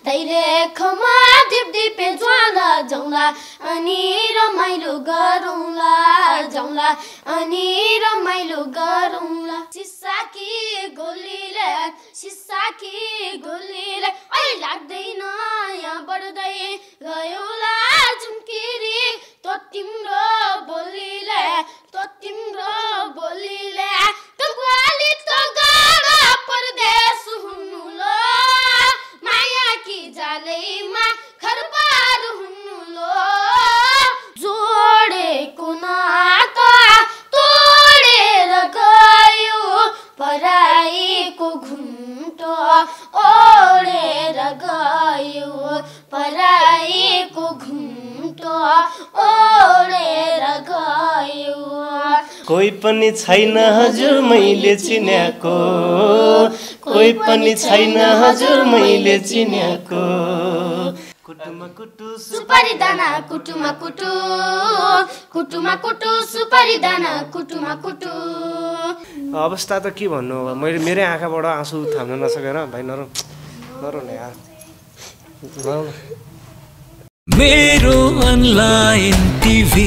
दैरेखमा दिपदिपे ज्वाला जाउँला अनि रमाइलो गरौँला जाउँला अनि रमाइलो गरौँला सिसाकी गोलीले ऐ लाग्दैन यहाँ बढ्दै गयोला झुम्किरी तो तिम्रो बोलीले तो ग्वाली तो गाडा परदेश हुनु लो माया की जालैमा खरबार हुनु लो जोडेको नाता तोडेर गयो पराईको घुम्टो ओडेर गयो पराईको घुम्टो ओडेर गयो कोही पनि छैन हजुर मैले चिन्याको कोही पनि छैन हजुर मैले चिन्याको कुटुमा कुटु सुपारी दाना कुटुमा कुटु सुपारी दाना कुटुमा कुटु अवस्था त के भन्नु अब मैले मेरै आँखाबाट आँसु थाम्न नसकेर भाइ नरोने यार मेरो अनलाइन टिभी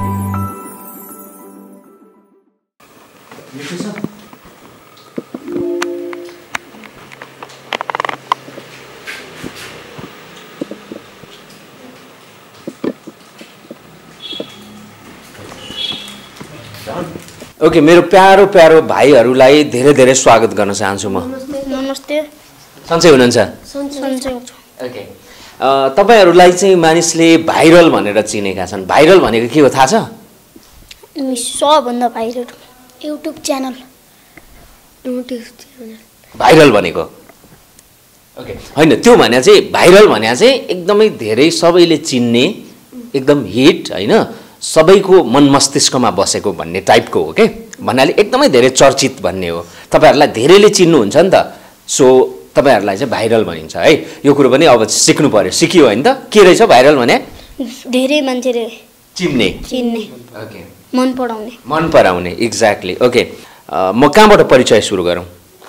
ओके मेरो प्यारो प्यारो भाइहरूलाई धेरै धेरै स्वागत गर्न चाहन्छु म नमस्ते सन्चै हुनुहुन्छ ओके तपाईहरूलाई चाहिँ मानिसले भाइरल भनेर चिनेका छन् भाइरल भनेको के हो थाहा छ सबभन्दा भाइरल युट्युब च्यानल भाइरल भनेको ओके होइन त्यो भने चाहिँ भाइरल भने चाहिँ एकदमै धेरै सबैले चिन्ने एकदम हिट होइन सबैको मन मस्तिष्कमा बसेको भन्ने टाइपको हो के भन्नाले एकदमै धेरै चर्चित भन्ने हो तपाईहरुलाई धेरैले चिन्नुहुन्छ नि त सो तपाईहरुलाई चाहिँ भाइरल भनिन्छ है यो कुरो पनि अब सिक्नु पर्यो सिकियो हैन त के रहेछ भाइरल भने धेरै मान्छेले चिन्ने ओके मन पराउने एक्ज्याक्टली ओके म कहाँबाट परिचय सुरु गरौँ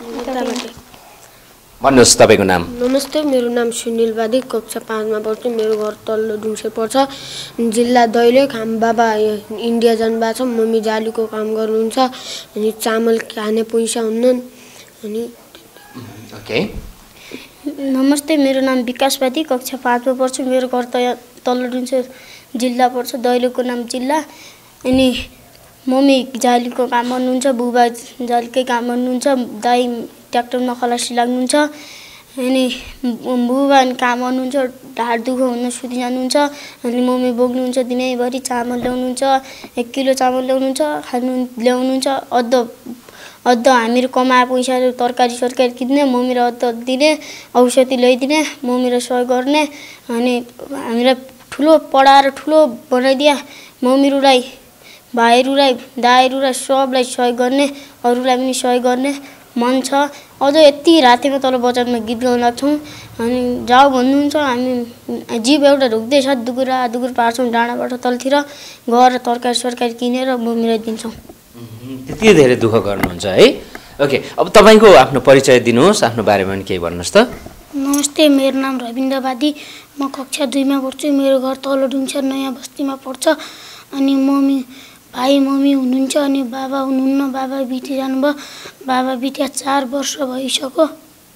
भन्नुहोस् तपाईको नाम नमस्ते मेरो नाम सुनिल बादी कक्षा 5 मा पढ्छु मेरो घर तल्लो डुम्से पर्छ जिल्ला दैलेख हाम बाबा इन्डिया जानुभएको छ मम्मी जालीको काम गर्नुहुन्छ अनि चामल खाने पैसा हुन्नन् अनि ओके नमस्ते मेरो नाम विकास बादी कक्षा 5 मा पढ्छु मेरो घर तल्लो डुम्से जिल्ला पर्छ दैलेखको नाम जिल्ला अनि मम्मी जालीको काम गर्नुहुन्छ बुबा जालीकै काम गर्नुहुन्छ दाइ ट्र्याक्टरमा खलासी लाग्नुहुन्छ अनि बुबा काम गर्नुहुन्छ ढाड दुःख हुन सुति जानुहुन्छ अनि मम्मी बोक्नुहुन्छ दिनैभरि चामल ल्याउनुहुन्छ 1 किलो चामल ल्याउनुहुन्छ खानु ल्याउनुहुन्छ अद्ध हामीहरू कमाए पैसाहरू तरकारी सरकारी किन्ने मम्मी र अद्ध दिने औषधि ल्याइदिने मम्मी र सहयोग गर्ने अनि हामीलाई ठुलो पढाएर ठुलो बनाइदिया मम्मीहरूलाई भाइहरूलाई दाइहरूलाई सबलाई सहयोग गर्ने अरूलाई पनि सहयोग गर्ने मन छ अझ यति रातिमा तल बजारमा गीत गाउन लाग्छौँ अनि जाऊ भन्नुहुन्छ हामी जीव एउटा ढुक्दैछ दुगुर पार्छौँ डाँडाबाट तलतिर गएर तरकारी सरकारी किनेर मम्मीलाई दिन्छौँ त्यति धेरै दुःख गर्नुहुन्छ है ओके अब तपाईको आफ्नो परिचय दिनुहोस् आफ्नो बारेमा पनि केही भन्नुहोस् त नमस्ते मेरो नाम रविन्द्र बादी म कक्षा 2 मा पढ्छु मेरो घर तल्लो डुम्सर नयाँ बस्तीमा पर्छ अनि भाइ मम्मी हुनुहुन्छ अनि बाबा हुनुहुन्न बाबा बिते जानुभयो बाबा बिते 4 वर्ष भइसक्यो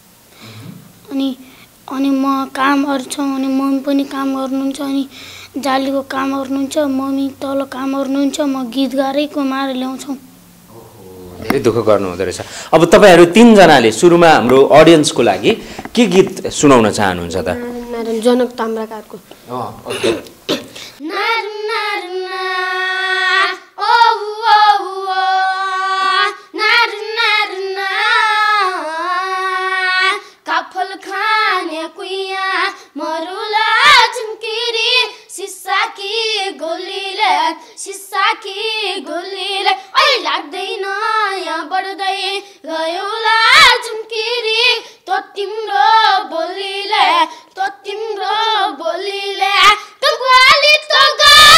अनि म काम गर्छु अनि मम्मी पनि काम गर्नुहुन्छ अनि जालीको काम गर्नुहुन्छ मम्मी तल काम गर्नुहुन्छ म गीत गाएरै कमाएर ल्याउँछु धेरै दुःख गर्नु हुँदो रहेछ अब तपाईहरु 3 जनाले सुरुमा हाम्रो ऑडियन्सको लागि के गीत सुनाउन चाहनुहुन्छ त जनक ताम्राकारको ओके काफल खाने कुइया मरुला झुमकिरी सिसा की गोलीले ऐ लाग्दैन यहाँ बढ्दै गयोला झुमकिरी तो तिम्रो बोलीले तो ग्वाली तो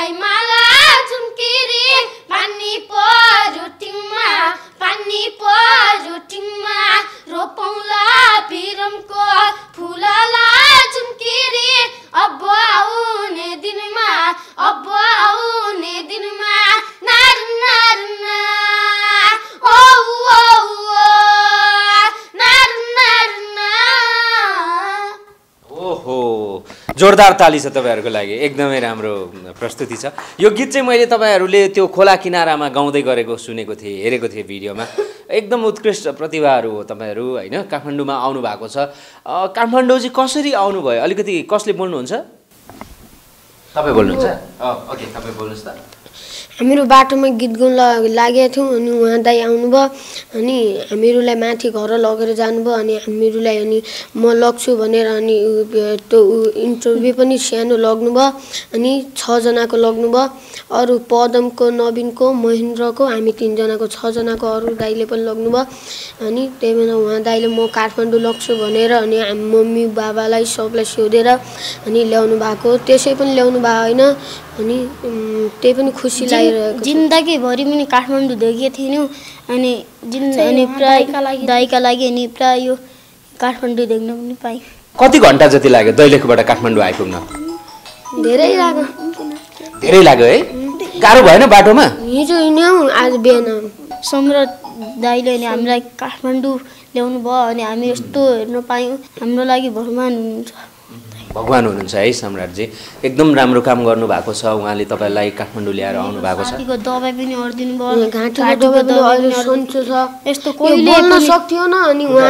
लाई माला झुम्किरी पानी पर्यो टिङमा पानी पर्यो टिङमा रोपौँला पिरमको फुलला झुम्किरी अब आउने दिनमा अब आउने दिनमा नार नार ना ओ ओ ओ नार नार ना। ओहो जोरदार ताली छ तपाईँहरूको लागि एकदमै राम्रो प्रस्तुति छ। यो गीत चाहिँ मैले तपाईँहरूले त्यो खोला किनारामा गाउँदै गरेको सुनेको थिएँ हेरेको थिएँ भिडियोमा। एकदम उत्कृष्ट प्रतिभाहरू हो तपाईँहरू होइन। काठमाडौँमा आउनु भएको छ। काठमाडौँ चाहिँ कसरी आउनुभयो अलिकति कसले बोल्नुहुन्छ? तपाईँ बोल्नुहुन्छ? ओके तपाईँ बोल्नुहोस् त। हामीहरू बाटोमा गीत गाउन लागेका थियौँ अनि उहाँ दाइ आउनुभयो अनि हामीहरूलाई माथि घर लगेर जानुभयो अनि हामीहरूलाई अनि म लग्छु भनेर अनि त्यो इन्टरभ्यू पनि सानो लग्नुभयो अनि 6 जनाको लग्नुभयो। अरू पदमको नवीनको महेन्द्रको हामी 3 जनाको 6 जनाको अरू दाइले पनि लग्नुभयो अनि त्यही भएर उहाँ दाइले म काठमाडौँ लग्छु भनेर अनि हामी मम्मी बाबालाई सबलाई सोधेर अनि ल्याउनु भएको। त्यसै पनि ल्याउनु भएको होइन अनि त्यही पनि खुसी लागिरहेको छ। जिन्दगीभरि पनि काठमाडौँ देखेको थिएनौँ अनि अनि प्राय दाइका लागि अनि प्राय यो काठमाडौँ देख्न पनि पाएँ। कति घन्टा जति लाग्यो दैलेखबाट काठमाडौँ आइपुग्न? धेरै लाग्यो। धेरै लाग्यो है? गाह्रो भएन बाटोमा? हिजो हिँड्यौँ आज बिहान। सम्राट दाइले अनि हामीलाई काठमाडौँ ल्याउनु भयो अनि हामी यस्तो हेर्न पायौँ। हाम्रो लागि भगवान हुनुहुन्छ। भगवान हुनुहुन्छ है सम्राटजी। एकदम राम्रो काम गर्नु भएको छ। उहाँले तपाईँलाई काठमाडौँ ल्याएर आउनु भएको छ। घाँटीको दबाई पनि अर्दिनु भयो। घाँटीको दबाई पनि अहिले सन्चो छ। यस्तो कोहीले बोल्न सक्थ्यो न अनि उहाँ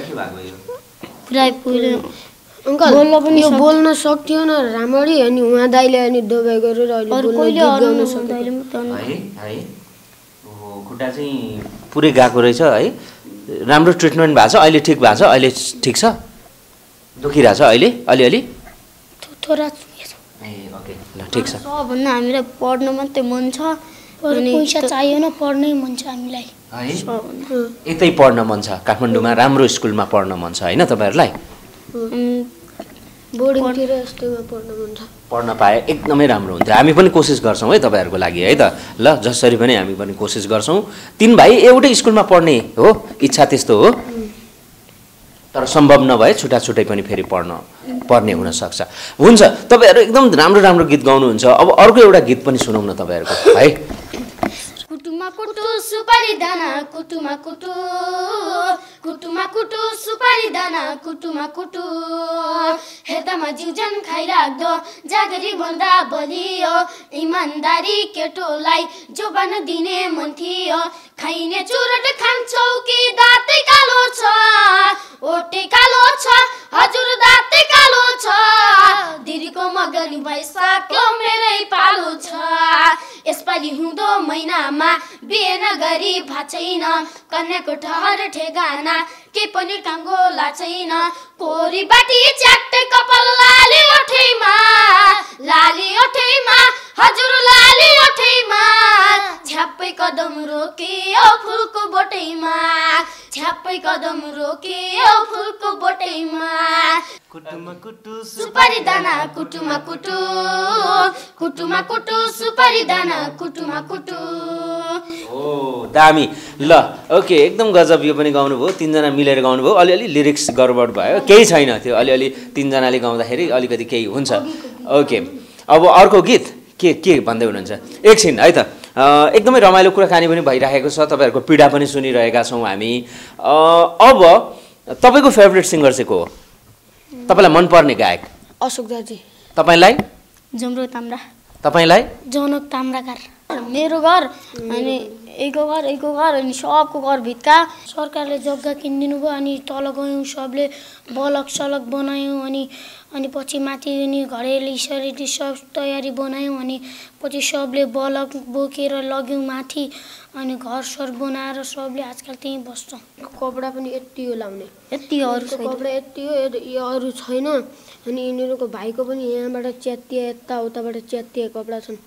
पुरै पुरै अङ्कल यो बोल्न सक्थ्यो न राम्ररी अनि उहाँ दाइले अनि दबाई गरेर अहिले बोल्न गीत गाउन सक्थ्यो है। ओहो खुट्टा चाहिँ पुरै गएको रहेछ है। राम्रो ट्रिटमेन्ट भएको छ अहिले? ठिक भएको छ अहिले? ठिक छ? दुखिरहेछ अहिले अलिअलि? थोडा ए ओके ल ठिक छ। सबभन्दा हामीलाई पढ्न मात्रै मन छ अनि पैसा चाहिएन पढ्नै मन छ हामीलाई है। यतै पढ्न मन छ काठमाडौँमा राम्रो स्कुलमा पढ्न मन छ होइन तपाईँहरूलाई? बोर्डिङतिर यस्तोमा पढ्न मन छ। पढ्न पाए एकदमै राम्रो हुन्थ्यो। हामी पनि कोसिस गर्छौँ है तपाईँहरूको लागि है त। ल जसरी पनि हामी पनि कोसिस गर्छौँ। 3 भाइ एउटै स्कुलमा पढ्ने हो इच्छा त्यस्तो हो तर सम्भव नभए छुट्टा छुट्टै पनि फेरि पर्ने हुनसक्छ। हुन्छ तपाईँहरू एकदम राम्रो राम्रो गीत गाउनुहुन्छ। अब अर्को एउटा गीत पनि सुनौँ न तपाईँहरूको है। कुटुमा कुटु सुपारी दाना कुटुमा कुटु कुटुमा कुटु सुपारी दाना कुटुमा कुटु हेर्दामा जिउजन खाइराख्दो जागरी भन्दा बलियो इमान्दारी केटोलाई जोबान दिने मन थियो खाइने चुरट खान्छौ कि दाँतै कालो छ ओटे कालो छ हजुर दाँतै कालो छ दिदीको मगनी भइसक्यो मेरै पालो छ यसपालि हुँदो महिनामा बिहे नगरी भाछैन कन्याको ठहर ठेगाना के पनि काङ्गोला छैन कोरी बाटी च्याट्टै कपाल लाली ओठैमा हजुर लाली ओठैमा छ्याप्पै कदम रोकियो फुलको बोटैमा छ्याप्पै कदम रोकियो फुलको बोटैमा कुटुमा कुटु सुपारी दाना कुटुमा कुटु कुटुमा कुटु सुपारी दाना कुटुमा कुटु। ओ दामी ल ओके एकदम गजब। यो पनि गाउनुभयो 3 जना मिलेर गाउनुभयो। अलिअलि लिरिक्स गडबड भयो केही छैन त्यो अलिअलि 3 जनाले गाउँदाखेरि अलिकति केही हुन्छ। ओके अब अर्को गीत के भन्दै हुनुहुन्छ एकछिन है त। एकदमै रमाइलो कुराकानी पनि भइरहेको छ तपाईँहरूको पीडा पनि सुनिरहेका छौँ हामी। अब तपाईँको फेभरेट सिङ्गर चाहिँ को हो? तपाईँलाई मनपर्ने गायक? अशोक दाजी। तपाईँलाई? जमरो ताम्रा। तपाईँलाई? जनक ताम्राकार। मेरो घर अनि एकको घर अनि सबको घर भित्का सरकारले जग्गा किनिदिनु भयो अनि तल गयौँ सबले बलक सलक बनायौँ अनि पछि माथि अनि घरेली सरेली सब तयारी बनायौँ अनि पछि सबले बलक बोकेर लग्यौँ माथि अनि घर सर बनाएर सबले आजकल त्यहीँ बस्छौँ। कपडा पनि यति हो लाउने यति अरू कपडा यति हो यो अरू छैन अनि यिनीहरूको भाइको पनि यहाँबाट च्यातिया यताउताबाट च्यातिया कपडा छन्।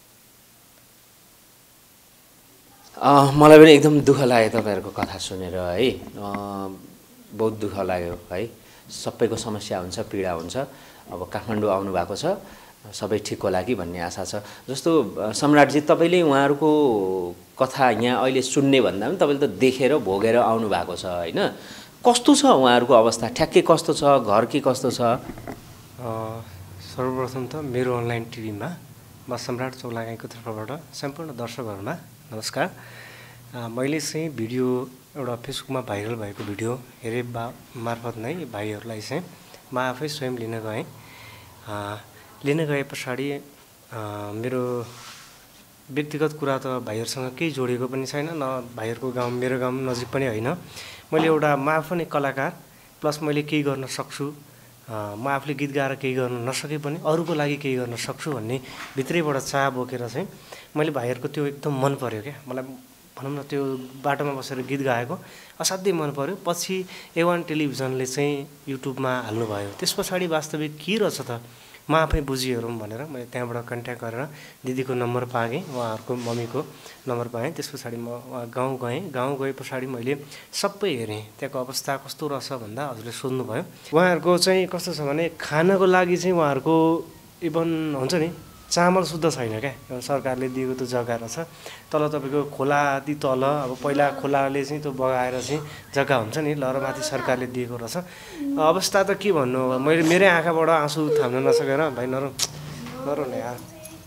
मलाई पनि एकदम दुःख लाग्यो तपाईँहरूको कथा सुनेर है। बहुत दुःख लाग्यो है। सबैको समस्या हुन्छ पीडा हुन्छ। अब काठमाडौँ आउनु भएको छ सबै ठिक होला कि भन्ने आशा छ। जस्तो सम्राटजी तपाईँले उहाँहरूको कथा यहाँ अहिले सुन्ने भन्दा पनि तपाईँले त देखेर भोगेर आउनु भएको छ होइन, कस्तो छ उहाँहरूको अवस्था, ठ्याक्कै कस्तो छ, घर के कस्तो छ? सर्वप्रथम त मेरो अनलाइन टिभीमा म सम्राट चौलागाईको तर्फबाट सम्पूर्ण दर्शकहरूमा नमस्कार। मैले चाहिँ भिडियो एउटा फेसबुकमा भाइरल भएको भिडियो हेरे मार्फत नै भाइहरूलाई चाहिँ म आफै स्वयं लिन गएँ। लिन गए पछाडि मेरो व्यक्तिगत कुरा त भाइहरूसँग केही जोडिएको पनि छैन, न भाइहरूको गाउँ मेरो गाउँ नजिक पनि होइन। मैले एउटा म आफै नै कलाकार प्लस मैले केही गर्न सक्छु, म आफूले गीत गाएर केही गर्न नसके पनि अरूको लागि केही गर्न सक्छु भन्ने भित्रैबाट चाह बोकेर चाहिँ मैले भाइहरूको त्यो एकदम मन पर्यो क्या, मलाई भनौँ न त्यो बाटोमा बसेर गीत गाएको असाध्यै मन पर्यो। पछि A1 टेलिभिजनले चाहिँ युट्युबमा हाल्नुभयो। त्यस पछाडि वास्तविक के रहेछ त म आफै बुझिहेरौँ भनेर मैले त्यहाँबाट कन्ट्याक्ट गरेर दिदीको नम्बर पाएँ, उहाँहरूको मम्मीको नम्बर पाएँ। त्यस पछाडि म गाउँ गएँ। गाउँ गए पछाडि मैले सबै हेरेँ, त्यहाँको अवस्था कस्तो रहेछ भन्दा हजुरले सोध्नुभयो। उहाँहरूको चाहिँ कस्तो छ भने खानको लागि चाहिँ उहाँहरूको इभन हुन्छ नि चामल शुद्ध छैन क्या, सरकारले दिएको त्यो जग्गा रहेछ तल तपाईँको खोलादी तल, अब पहिला खोलाले चाहिँ त्यो बगाएर चाहिँ जग्गा हुन्छ नि लहरमाथि सरकारले दिएको रहेछ। अवस्था त के भन्नु, मैले मेरै आँखाबाट आँसु थाम्न नसकेर भाइ नरौ न यार,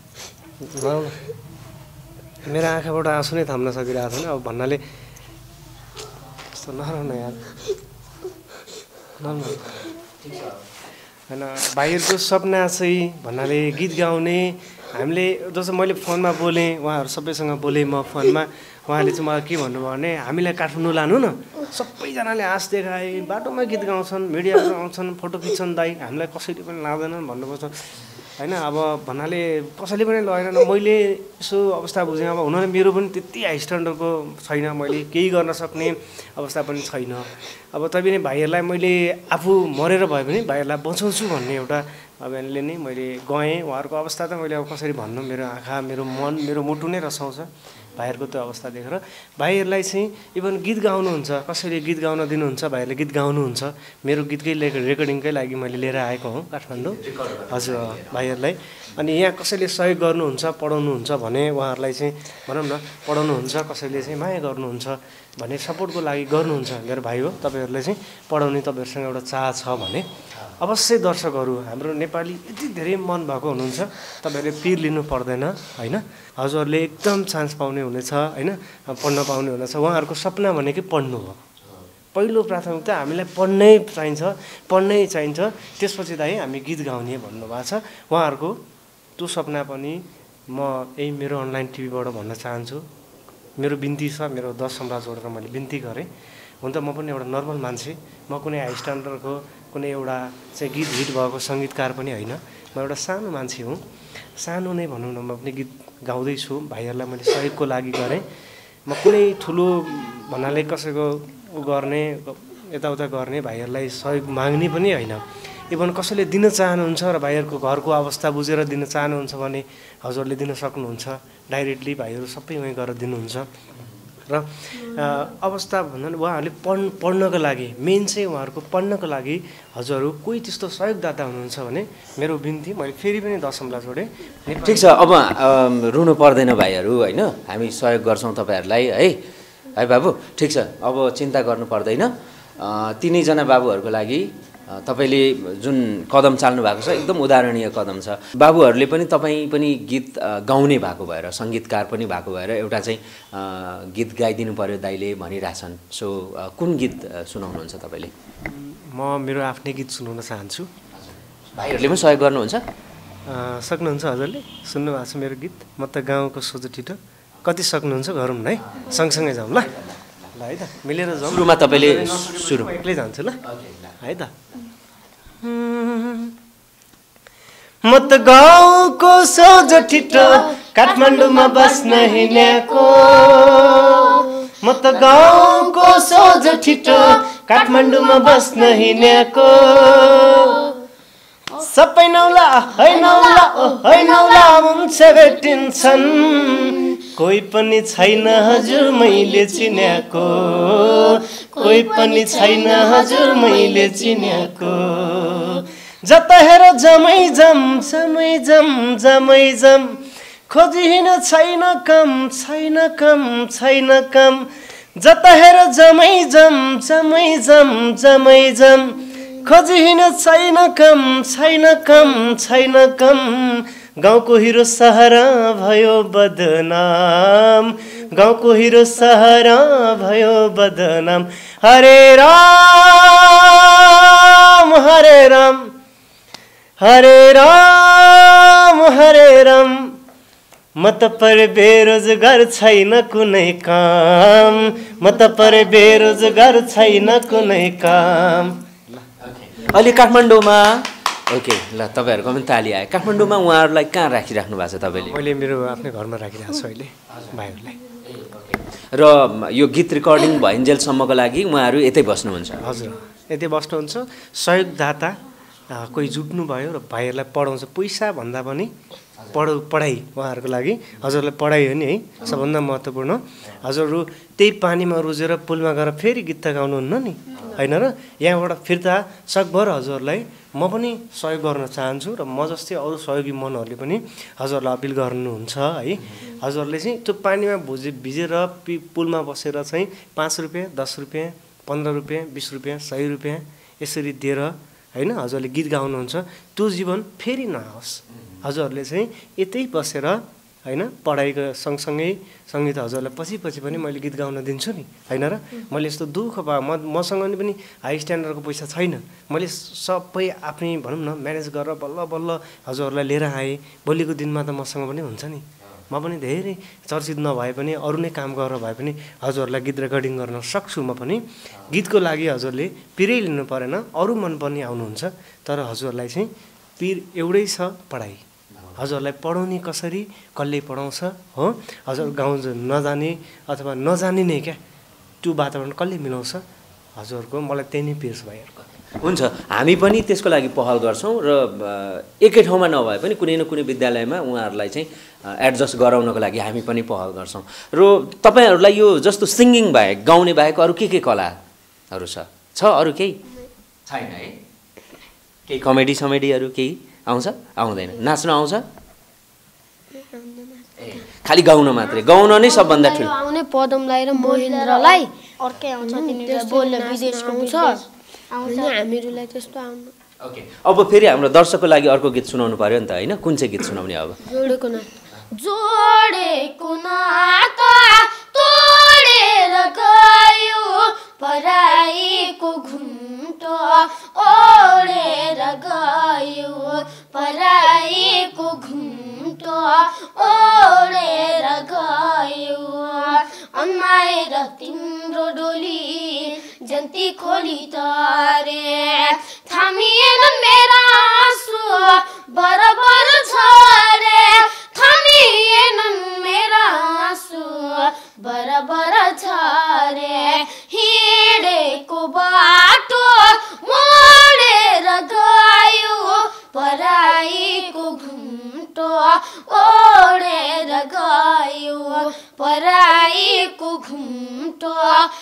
मेरो आँखाबाट आँसु नै थाम्न सकिरहेको छैन। अब भन्नाले यस्तो नरौ न यार होइन, भाइहरूको सपना चाहिँ भन्नाले गीत गाउने, हामीले जस्तो मैले फोनमा बोलेँ, उहाँहरू सबैसँग बोलेँ म फोनमा, उहाँले चाहिँ मलाई के भन्नुभयो भने हामीलाई काठमाडौँ लानु न, सबैजनाले आश देखाए, बाटोमा गीत गाउँछन्, मिडियाहरू आउँछन्, फोटो खिच्छन्, दाइ हामीलाई कसैले पनि लाँदैनन् भन्नुपर्छ होइन। अब भन्नाले कसैले पनि लगेन, मैले यसो अवस्था बुझेँ। अब हुन मेरो पनि त्यति हाई स्ट्यान्डर्डको छैन, मैले केही गर्न सक्ने अवस्था पनि छैन। अब तैपनि भाइहरूलाई मैले आफू मरेर भए पनि भाइहरूलाई बचाउँछु भन्ने एउटा अभियानले नै मैले गएँ। उहाँहरूको अवस्था त मैले अब कसरी भन्नु, मेरो आँखा मेरो मन मेरो मुटु नै रसाउँछ भाइहरूको त्यो अवस्था देखेर। भाइहरूलाई चाहिँ इभन गीत गाउनुहुन्छ, कसैले गीत गाउन दिनुहुन्छ, भाइहरूले गीत गाउनुहुन्छ, मेरो गीतकै रेकर्डिङकै लागि मैले लिएर आएको हुँ काठमाडौँ हजुर भाइहरूलाई। अनि यहाँ कसैले सहयोग गर्नुहुन्छ, पढाउनुहुन्छ भने उहाँहरूलाई चाहिँ भनौँ न पढाउनुहुन्छ, कसैले चाहिँ माया गर्नुहुन्छ भने सपोर्टको लागि गर्नुहुन्छ। मेरो भाइ हो, तपाईँहरूलाई चाहिँ पढाउने तपाईँहरूसँग एउटा चाह छ भने अवश्य दर्शकहरू हाम्रो नेपाली यति धेरै मन भएको हुनुहुन्छ, तपाईँहरूले पिर लिनु पर्दैन होइन। हजुरहरूले एकदम चान्स पाउने हुनेछ होइन, पढ्न पाउने हुनेछ। उहाँहरूको सपना भनेकै पढ्नु हो, पहिलो प्राथमिकता हामीलाई पढ्नै चाहिन्छ, त्यसपछि दाइ हामी गीत गाउने भन्नुभएको छ। उहाँहरूको त्यो सपना पनि म यही मेरो अनलाइन टिभीबाट भन्न चाहन्छु। मेरो बिन्ती छ, मेरो 10 सम्राट जोडेर मैले बिन्ती गरेँ। हुन त म पनि एउटा नर्मल मान्छे, म कुनै हाई स्ट्यान्डर्डको कुनै एउटा चाहिँ गीत हिट भएको सङ्गीतकार पनि होइन, म एउटा सानो मान्छे हुँ। सानो नै भनौँ न, म पनि गीत गाउँदैछु, भाइहरूलाई मैले सहयोगको लागि गरेँ। म कुनै ठुलो भन्नाले कसैको गर्ने यताउता गर्ने भाइहरूलाई सहयोग माग्ने पनि होइन। इभन कसैले दिन चाहनुहुन्छ र भाइहरूको घरको अवस्था बुझेर दिन चाहनुहुन्छ भने हजुरले दिन सक्नुहुन्छ, डाइरेक्टली भाइहरू सबै उहीँ गएर दिनुहुन्छ। र अवस्था भन्दा उहाँहरूले पढ्नको लागि मेन चाहिँ उहाँहरूको पढ्नको लागि हजुरहरू कोही त्यस्तो सहयोगदाता हुनुहुन्छ भने मेरो बिन्ती मैले फेरि पनि 10 सम्ला जोडेँ। ठिक छ, अब रुनु पर्दैन भाइहरू होइन, हामी सहयोग गर्छौँ तपाईँहरूलाई है बाबु। ठिक छ, अब चिन्ता गर्नु पर्दैन। तिनैजना बाबुहरूको लागि तपाईँले जुन कदम चाल्नु भएको छ एकदम उदाहरणीय कदम छ। बाबुहरूले पनि तपाईँ पनि गीत गाउने भएको भएर, सङ्गीतकार पनि भएको भएर एउटा चाहिँ गीत गाइदिनु पर्यो दाइले भनिरहेछन्। सो कुन गीत सुनाउनुहुन्छ तपाईँले? म मेरो आफ्नै गीत सुनाउन चाहन्छु। भाइहरूले पनि सहयोग गर्नुहुन्छ? सक्नुहुन्छ हजुरले सुन्नु भएको छ मेरो गीत म त गाउँको सोझो ठिटो, कति सक्नुहुन्छ गरौँ न है, सँगसँगै जाउँ ल है त, मिलेर जाउँ। सुरुमा तपाईँले सुरु एक्लै जान्छु ल है त। म त गाउँको सोझो ठिटो काठमाडौँमा बस्न हिँडेको, म त गाउँको सोझो ठिटो काठमाडौँमा बस्न हिँडेको, सबै नौला हुन्छ भेटिन्छन्, कोही पनि छैन हजुर मैले चिनेको, कोही पनि छैन हजुर मैले चिनेको, जता हेर जमै जम जमै जम जमै जम खोजिहिन छैन कम छैन कम छैन कम जता हेर जमै जम जमै जम जमै जम खोजिहिन छैन कम छैन कम छैन कम गाउँको हिरो सहरा भयो बदनाम गाउँको हिरो सहरा भयो बदनाम हरे राम हरे राम हरे राम हरे राम म त पर बेरोजगार छैन कुनै काम म त पर बेरोजगार छैन कुनै काम अहिले काठमाडौँमा ओके ल तपाईँहरूको पनि ताली आयो काठमाडौँमा उहाँहरूलाई कहाँ राखिराख्नु भएको छ तपाईँले मैले मेरो आफ्नै घरमा राखिरहेको छु अहिले भाइहरूलाई र यो गीत रेकर्डिङ भइन्जेलसम्मको लागि उहाँहरू यतै बस्नुहुन्छ हजुर यतै बस्नुहुन्छ सहयोगदाता कोही जुट्नु भयो र भाइहरूलाई पढाउँछ पैसा भन्दा पनि पढाइ उहाँहरूको लागि हजुरलाई पढाइ हो नि है सबभन्दा महत्त्वपूर्ण हजुरहरू त्यही पानीमा रुजेर पुलमा गएर फेरि गीत त गाउनुहुन्न नि होइन र यहाँबाट फिर्ता सकभर हजुरहरूलाई म पनि सहयोग गर्न चाहन्छु र म जस्तै अरू सहयोगी मनहरूले पनि हजुरहरूलाई अपिल गर्नुहुन्छ है हजुरहरूले चाहिँ त्यो पानीमा भिजेर पुलमा बसेर चाहिँ 5 रुपियाँ 10 रुपियाँ 15 रुपियाँ 20 रुपियाँ 100 रुपियाँ यसरी दिएर होइन हजुरले गीत गाउनुहुन्छ त्यो जीवन फेरि नआओस् हजुरहरूले चाहिँ यतै बसेर होइन पढाइको सँगसँगै सङ्गीत हजुरलाई पछि पनि मैले गीत गाउन दिन्छु नि होइन र मैले यस्तो दुःख भए मसँग पनि हाई स्ट्यान्डर्डको पैसा छैन मैले सबै आफ्नै भनौँ न म्यानेज गरेर बल्ल बल्ल हजुरहरूलाई लिएर आएँ भोलिको दिनमा त मसँग पनि हुन्छ नि म पनि धेरै चर्चित नभए पनि अरू नै काम गरेर भए पनि हजुरहरूलाई गीत रेकर्डिङ गर्न सक्छु म पनि गीतको लागि हजुरले पिरै लिनु परेन अरू मन पनि आउनुहुन्छ तर हजुरलाई चाहिँ पिर एउटै छ पढाइ हजुरलाई पढाउने कसरी कसले पढाउँछ हो हजुर गाउँ नजाने अथवा नजानिने क्या त्यो वातावरण कसले मिलाउँछ हजुरहरूको मलाई त्यही नै पिर्छ भाइहरूको हुन्छ हामी पनि त्यसको लागि पहल गर्छौँ र एकै ठाउँमा नभए पनि कुनै न कुनै विद्यालयमा उहाँहरूलाई चाहिँ एडजस्ट गराउनको लागि हामी पनि पहल गर्छौँ र तपाईँहरूलाई यो जस्तो सिङ्गिङ बाहेक गाउने बाहेक अरू के कलाहरू छ अरू केही छैन है केही कमेडी समेडीहरू केही आउँछ आउँदैन नाच्न आउँछ खालि गाउन मात्रै गाउन नै सबभन्दा ठुलो आउने पदमलाई र महेन्द्रलाई अर्कै आउँछ तिनीहरू बोल्न विदेशको आउँछ आउँछ हामीहरूलाई त्यस्तो आउनु ओके अब फेरि हाम्रो दर्शकको लागि अर्को गीत सुनाउनु पर्यो नि त होइन कुन चाहिँ गीत सुनाउने अब जोडेको न जोडेको नाता तोडेर गयो पराईको घुम्टो ओडेर गयो पराईको घुम्टो ओडेर गयो अम्माएर तिम्रो डोली जन्ती खोली तारे थामिएन मेरा आँसु बराबर छ रे थामिएन मेरा आँसु बराबर छ रे हिँडेको बाटो मोडेर गयो पराईको घुम्टो ओडेर गयो पराईको घुम्टो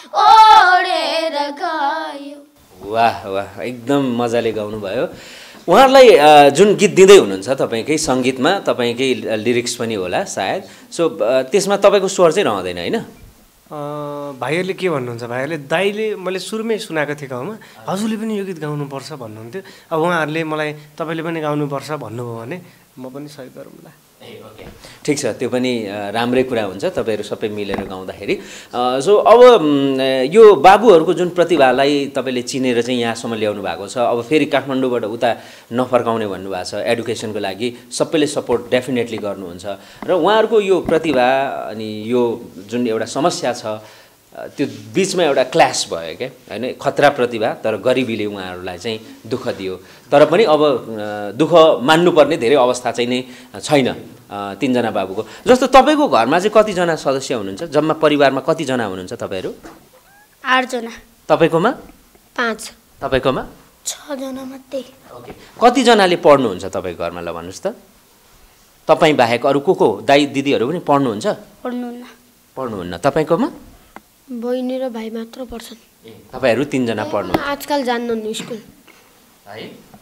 ओडेर गयो वाह वाह एकदम मजाले गाउनुभयो उहाँहरूलाई जुन गीत दिँदै हुनुहुन्छ तपाईँकै सङ्गीतमा तपाईँकै लिरिक्स पनि होला सायद सो त्यसमा तपाईँको स्वर चाहिँ रहँदैन होइन भाइहरूले के भन्नुहुन्छ भाइहरूले दाइले मैले सुरुमै सुनाएको थिएँ गाउँमा हजुरले पनि यो गीत गाउनुपर्छ भन्नुहुन्थ्यो अब उहाँहरूले मलाई तपाईँले पनि गाउनुपर्छ भन्नुभयो भने म पनि सहयोग गरौँला ओके ठिक छ त्यो पनि राम्रै कुरा हुन्छ तपाईँहरू सबै मिलेर गाउँदाखेरि सो अब यो बाबुहरूको जुन प्रतिभालाई तपाईँले चिनेर चाहिँ यहाँसम्म ल्याउनु भएको छ अब फेरि काठमाडौँबाट उता नफर्काउने भन्नुभएको छ एडुकेसनको लागि सबैले सपोर्ट डेफिनेटली गर्नुहुन्छ र उहाँहरूको यो प्रतिभा अनि यो जुन एउटा समस्या छ त्यो बिचमा एउटा क्ल्यास भयो क्या होइन खतरा प्रतिभा तर गरिबीले उहाँहरूलाई चाहिँ दुःख दियो तर पनि अब दुःख मान्नुपर्ने धेरै अवस्था चाहिँ नै छैन तीनजना बाबुको जस्तो तपाईँको घरमा चाहिँ कतिजना सदस्य हुनुहुन्छ जम्मा परिवारमा कतिजना हुनुहुन्छ तपाईँहरू 8 जना तपाईँकोमा 5 तपाईँकोमा 6 जना मात्रै ओके कतिजनाले पढ्नुहुन्छ तपाईँको घरमा ल भन्नुहोस् त तपाईँ बाहेक अरू को दाइ दिदीहरू पनि पढ्नुहुन्छ पढ्नुहुन्न तपाईँकोमा बहिनी र भाइ मात्र पढ्छन् तपाईँहरू 3 जना पढ्नु आजकल जान्नुहुन्न स्कुल है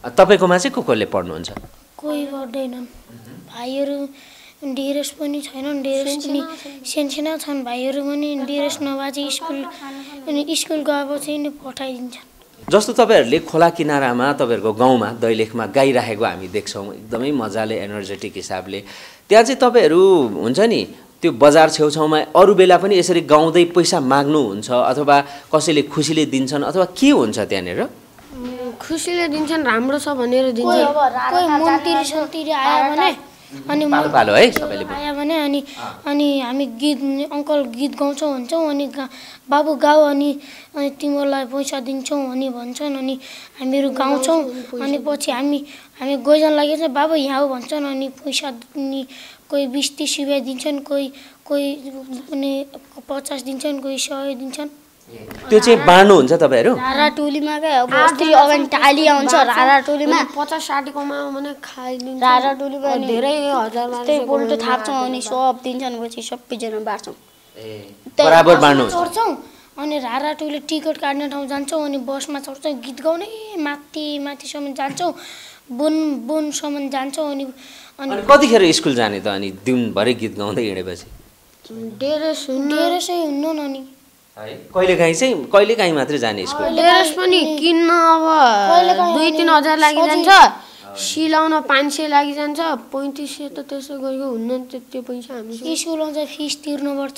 तपाईँकोमा चाहिँ कसले पढ्नुहुन्छ? कोही गर्दैनन् भाइहरू डिरेस पनि छैनन् डिरेस पनि सानसाना छन् भाइहरू पनि डिरेस नभए चाहिँ स्कुल गएपछि नि पठाइदिन्छन्। जस्तो तपाईँहरूले खोला किनारामा तपाईँहरूको गाउँमा दैलेखमा गाइराखेको हामी देख्छौँ एकदमै मजाले एनर्जेटिक हिसाबले। त्यहाँ चाहिँ तपाईँहरू हुन्छ नि त्यो बजार छेउछाउमा अरू बेला पनि यसरी गाउँदै पैसा माग्नुहुन्छ अथवा कसैले खुसीले दिन्छन् अथवा के हुन्छ त्यहाँनिर? खुसीले दिन्छन्, राम्रो छ भनेर दिन्छन्। कोही मन्त्री सन्त्री आयो भने अनि पालो है सबैले आयो भने अनि हामी गीत अङ्कल गीत गाउँछौँ भन्छौँ अनि बाबु गाऊ अनि तिमीहरूलाई पैसा दिन्छौँ अनि भन्छन् अनि हामीहरू गाउँछौँ अनि पछि हामी गइजान लागेको छ बाबु यहाँ हो भन्छन् अनि पैसा अनि कोही 20-30 रुपियाँ दिन्छन्, कोही अनि 50 दिन्छन्, कोही 100 दिन्छन्। त्यो चाहिँ बाँड्नुहुन्छ तपाईँहरू? रारा टोलीमा क्या अब अस्ति अगाडि टाली आउँछ रारा टोलीमा 50-60 कमायो भने खाइदिन्छ। रारा टोलीमा धेरै हजारमा त्यही बोल्टो थाप्छौँ अनि सब दिन्छन् पछि सबैजना बाँड्छौँ बराबर बाँड्नुहुन्छ? चढ्छौँ अनि रारा टोली टिकट काट्ने ठाउँ जान्छौँ अनि बसमा चढ्छौँ गीत गाउने माथिसम्म जान्छौँ बोनसम्म जान्छौँ अनि कतिखेर स्कुल जाने त? अनि दिनभरि गीत गाउँदै हिँडेपछि डेरेसै हुन्न नि कहिलेकाहीँ मात्रै जाने स्कुल? ड्रेस पनि किन्न अब 2-3 हजार लागिजान्छ, सिलाउन 500 लागिजान्छ, 3500 त त्यसो गरेको हुन्न त्यो पैसा हामी स्कुलमा चाहिँ फिस तिर्नुपर्छ।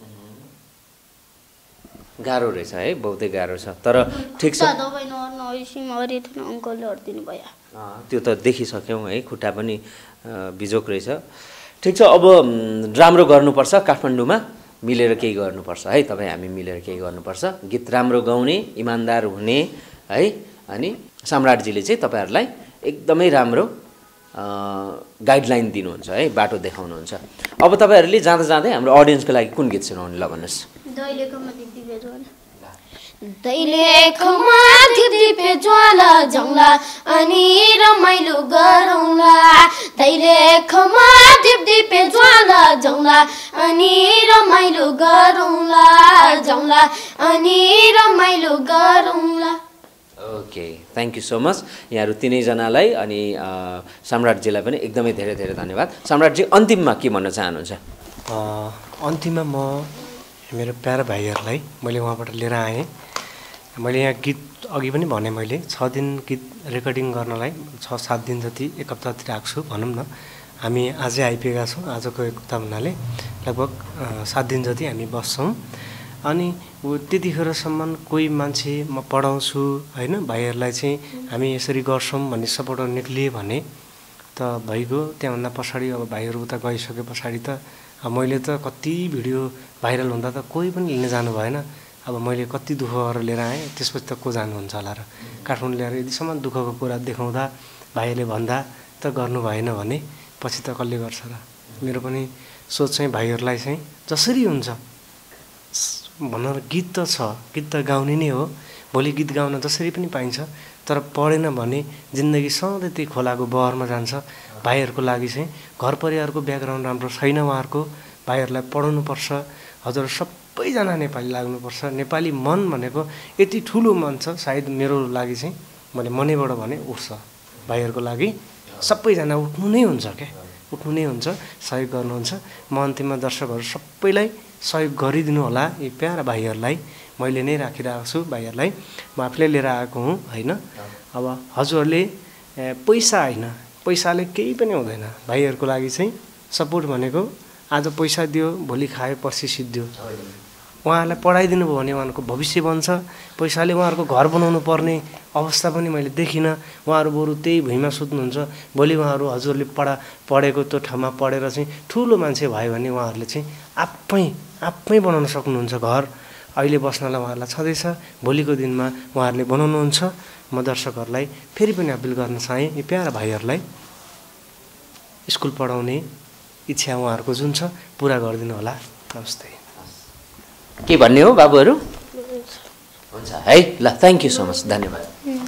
गाह्रो रहेछ है, बहुतै गाह्रो छ। तर ठिक छ अङ्कलले हरिदिनु भयो त्यो त देखिसक्यौँ है, खुट्टा पनि बिजोक रहेछ। ठिक छ, अब राम्रो गर्नुपर्छ, काठमाडौँमा मिलेर केही गर्नुपर्छ है, तपाईँ हामी मिलेर केही गर्नुपर्छ, गीत राम्रो गाउने इमान्दार हुने है। अनि सम्राटजीले चाहिँ तपाईँहरूलाई एकदमै राम्रो गाइडलाइन दिनुहुन्छ है, बाटो देखाउनुहुन्छ। अब तपाईँहरूले जाँदा जाँदै हाम्रो अडियन्सको लागि कुन गीत सुनाउने ल भन्नुहोस्? दैलेखमा दिपदिपे ज्वाला जाउँला अनि रमाइलो गरौँला दैलेखमा दिपदिपे ज्वाला जाउँला अनि रमाइलो गरौँला जाउँला अनि रमाइलो गरौँला। Okay, thank you so much यहाँहरू तिनैजनालाई अनि सम्राटजीलाई पनि एकदमै धेरै धेरै धन्यवाद। सम्राटजी अन्तिममा के भन्न चाहनुहुन्छ? अन्तिममा म मेरो प्यारा भाइहरूलाई मैले उहाँबाट लिएर आएँ। मैले यहाँ गीत अघि पनि भने मैले 6 दिन गीत रेकर्डिङ गर्नलाई 6-7 दिन जति एक हप्ता जति राख्छु भनौँ न। हामी आजै आइपुगेका छौँ, आजको एक हप्ता भन्नाले लगभग 7 दिन जति हामी बस्छौँ। अनि त्यतिखेरसम्म कोही मान्छे म पढाउँछु होइन भाइहरूलाई चाहिँ हामी यसरी गर्छौँ भन्ने सपोर्ट निक्लियो भने त भइगयो। त्यहाँभन्दा पछाडि अब भाइहरू उता गइसके पछाडि त मैले त कति भिडियो भाइरल हुँदा त कोही पनि लिन जानु भएन। अब मैले कति दुःख गरेर लिएर आएँ, त्यसपछि त को जानुहुन्छ होला र। काठमाडौँ ल्याएर यतिसम्म दुःखको कुरा देखाउँदा भाइले भन्दा त गर्नु भएन भने पछि त कसले गर्छ र। मेरो पनि सोच चाहिँ भाइहरूलाई चाहिँ जसरी हुन्छ भनेर गीत त छ, गीत त गाउने नै हो, भोलि गीत गाउन जसरी पनि पाइन्छ, तर पढेन भने जिन्दगी सधैँ त्यही खोलाको बहरमा जान्छ। भाइहरूको लागि चाहिँ घर परिवारको ब्याकग्राउन्ड राम्रो छैन उहाँहरूको, भाइहरूलाई पढाउनुपर्छ। हजुर सबैजना नेपाली लाग्नुपर्छ। नेपाली मन भनेको यति ठुलो मन छ, सायद मेरो लागि चाहिँ मैले मनैबाट भने उठ्छ। भाइहरूको लागि सबैजना उठ्नु नै हुन्छ क्या, उठ्नु नै हुन्छ, सहयोग गर्नुहुन्छ। म अन्तिममा दर्शकहरू सबैलाई सहयोग गरिदिनु होला। यी प्यारा भाइहरूलाई मैले नै राखिरहेको छु, भाइहरूलाई म आफूले लिएर आएको हुँ होइन। अब हजुरहरूले पैसा होइन, पैसाले केही पनि हुँदैन। भाइहरूको लागि चाहिँ सपोर्ट भनेको आज पैसा दियो भोलि खायो पर्सि सिद्धियो। उहाँहरूलाई पढाइदिनु भयो भने उहाँहरूको भविष्य बन्छ। पैसाले उहाँहरूको घर बनाउनु पर्ने अवस्था पनि मैले देखिनँ। उहाँहरू बरु त्यही भुइँमा सुत्नुहुन्छ, भोलि उहाँहरू हजुरले पढेको त्यो ठाउँमा पढेर चाहिँ ठुलो मान्छे भयो भने उहाँहरूले चाहिँ आफै बनाउन सक्नुहुन्छ घर। अहिले बस्नलाई उहाँहरूलाई छँदैछ, भोलिको दिनमा उहाँहरूले बनाउनुहुन्छ। म दर्शकहरूलाई फेरि पनि अपिल गर्न चाहेँ, यी प्यारा भाइहरूलाई स्कुल पढाउने इच्छा उहाँहरूको जुन छ पुरा गरिदिनु होला। नमस्ते। के भन्ने हो बाबुहरू? हुन्छ है, ल थ्याङ्क यू सो मच, धन्यवाद।